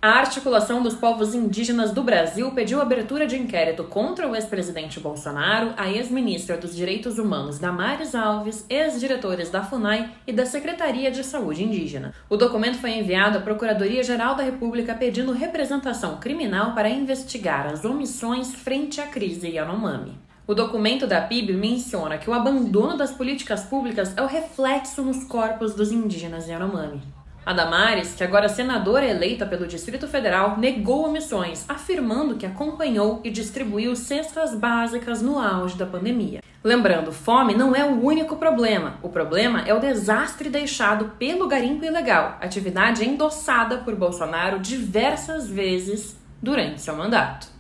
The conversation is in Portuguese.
A Articulação dos Povos Indígenas do Brasil pediu abertura de inquérito contra o ex-presidente Bolsonaro, a ex-ministra dos Direitos Humanos Damares Alves, ex-diretores da FUNAI e da Secretaria de Saúde Indígena. O documento foi enviado à Procuradoria-Geral da República pedindo representação criminal para investigar as omissões frente à crise Yanomami. O documento da PIB menciona que o abandono das políticas públicas é o reflexo nos corpos dos indígenas Yanomami. A Damares, que agora é senadora eleita pelo Distrito Federal, negou omissões, afirmando que acompanhou e distribuiu cestas básicas no auge da pandemia. Lembrando, fome não é o único problema. O problema é o desastre deixado pelo garimpo ilegal, atividade endossada por Bolsonaro diversas vezes durante seu mandato.